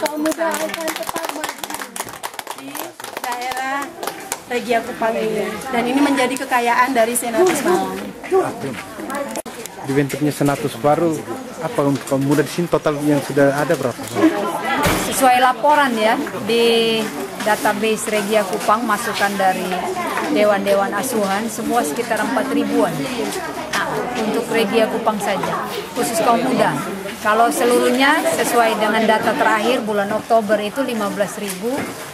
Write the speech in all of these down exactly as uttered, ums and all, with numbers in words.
kaum muda akan tetap maju di daerah Regia Kupang ini. Dan ini menjadi kekayaan dari Senatus Malang. Dibentuknya Senatus baru, apa untuk kaum muda di sini total yang sudah ada berapa? Sesuai laporan ya, di database Regia Kupang, masukan dari dewan-dewan asuhan, semua sekitar empat ribuan. Nah, untuk Regia Kupang saja, khusus kaum muda. Kalau seluruhnya sesuai dengan data terakhir bulan Oktober itu lima belas ribu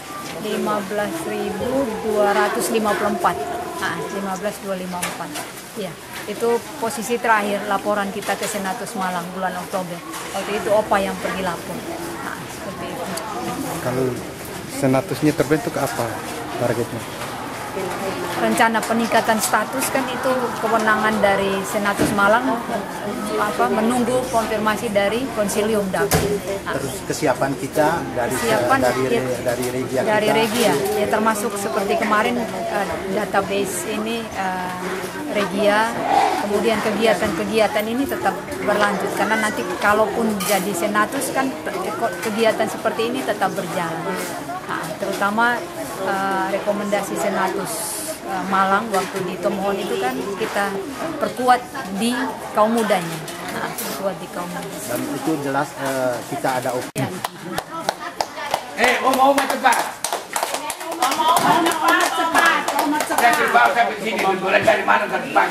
dua ratus lima puluh empat. Nah, lima belas ribu dua ratus lima puluh empat. Ya, itu posisi terakhir laporan kita ke Senatus Malang bulan Oktober. Waktu itu O P A yang pergi lapor. Nah, seperti itu. Kalau Senatusnya terbentuk apa targetnya? Rencana peningkatan status kan itu kewenangan dari Senatus Malang, apa menunggu konfirmasi dari Konsilium D A P. Nah, terus kesiapan kita dari kesiapan dari ya, dari Regia dari kita. Regia ya, termasuk seperti kemarin uh, database ini uh, Regia, kemudian kegiatan-kegiatan ini tetap berlanjut karena nanti kalaupun jadi Senatus kan kegiatan seperti ini tetap berjalan. Nah, terutama uh, rekomendasi Senatus uh, Malang waktu di Tomohon itu kan kita perkuat di kaum mudanya. Nah, perkuat di kaum muda. Dan itu jelas uh, kita ada opsi. Eh, mau mau cepat. Mau mau cepat. Saya cepat sampai sini dulu. Dari mana ke depan?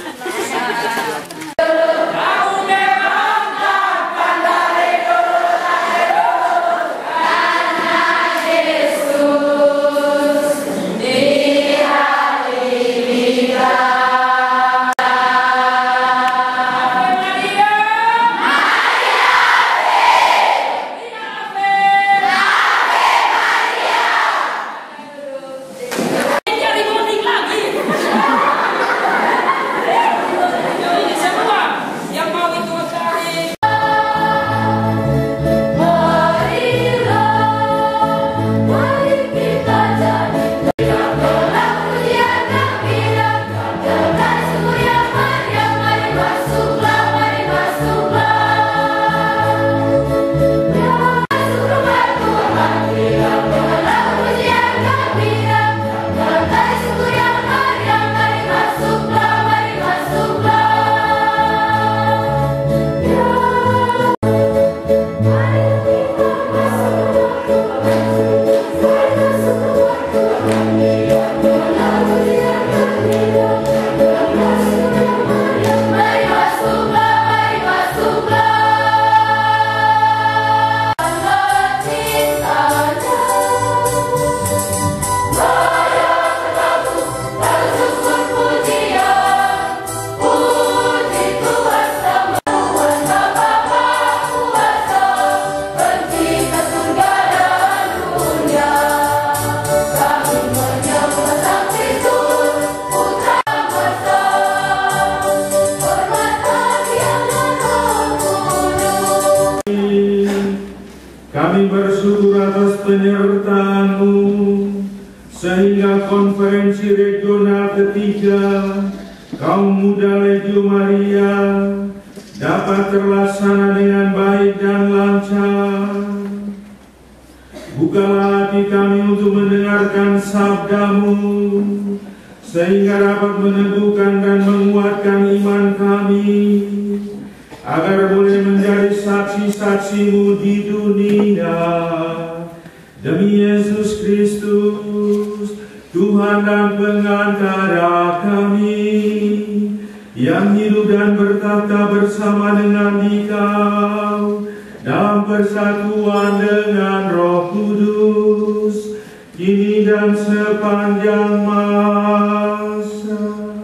Kami bersyukur atas penyertaan-Mu sehingga konferensi regional ketiga Kaum Muda Legio Maria dapat terlaksana dengan baik dan lancar. Bukalah hati kami untuk mendengarkan sabda-Mu sehingga dapat meneguhkan dan menguatkan iman kami, agar boleh menjadi saksi-saksi-Mu di dunia. Demi Yesus Kristus, Tuhan dan pengantara kami, yang hidup dan bertata bersama dengan Dikau dalam persatuan dengan Roh Kudus, kini dan sepanjang masa.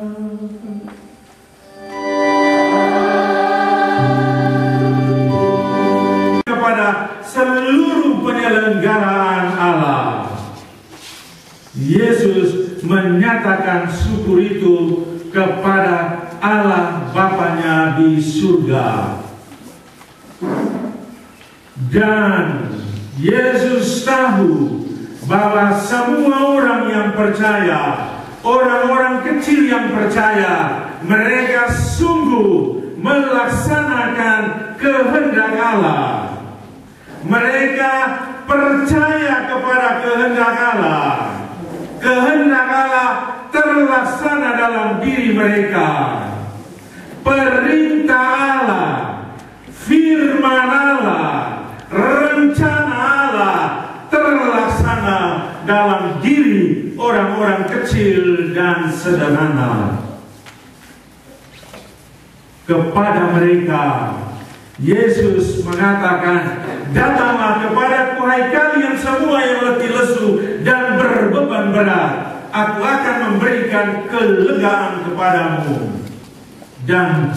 Seluruh penyelenggaraan Allah, Yesus menyatakan syukur itu kepada Allah Bapanya di surga. Dan Yesus tahu bahwa semua orang yang percaya, orang-orang kecil yang percaya, mereka sungguh melaksanakan kehendak Allah. Mereka percaya kepada kehendak Allah. Kehendak Allah terlaksana dalam diri mereka. Perintah Allah, firman Allah, rencana Allah terlaksana dalam diri orang-orang kecil dan sederhana. Kepada mereka Yesus mengatakan, datanglah kepadaku hai kalian semua yang letih lesu dan berbeban berat, aku akan memberikan kelegaan kepadamu. Dan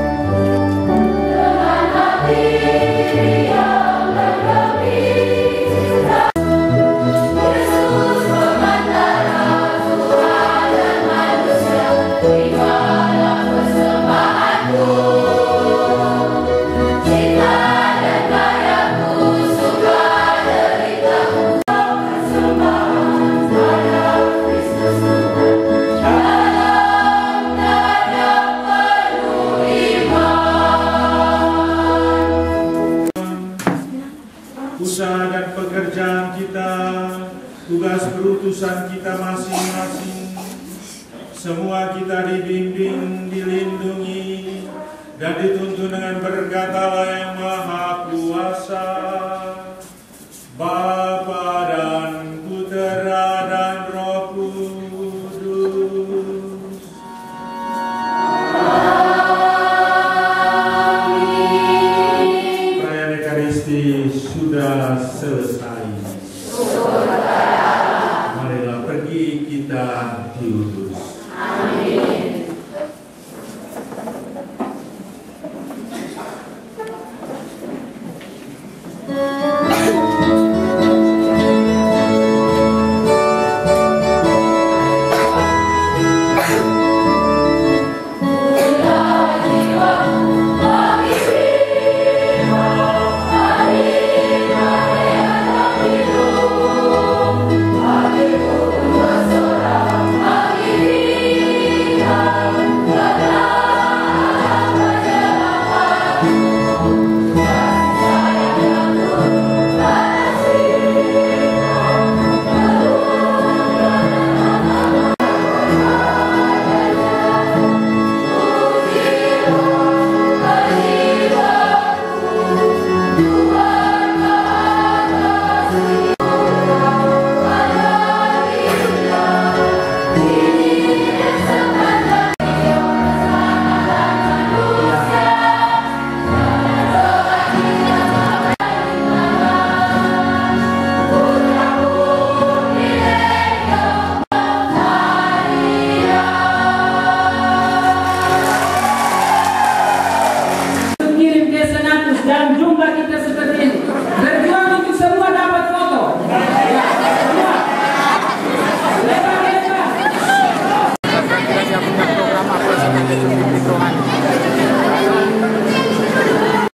usaha dan pekerjaan kita, tugas berutusan kita masing-masing, semua kita dibimbing, dilindungi, dan dituntun dengan berkat Allah yang Maha Kuasa, Bapa dan Putera dan Roh Kudus. Perayaan Ekaristi sudah selesai. Marilah pergi kita diutus. Amin.